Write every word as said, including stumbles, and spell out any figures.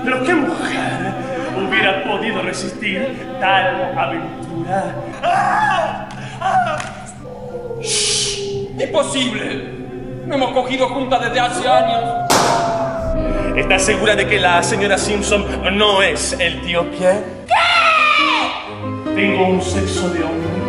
Pero ¿qué mujer hubiera podido resistir tal aventura? ¡Ah! ¡Ah! ¡Imposible! ¡Me hemos cogido juntas desde hace años! ¿Estás segura de que la señora Simpson no es el tío Pierre? ¿Qué? Tengo un sexo de hombre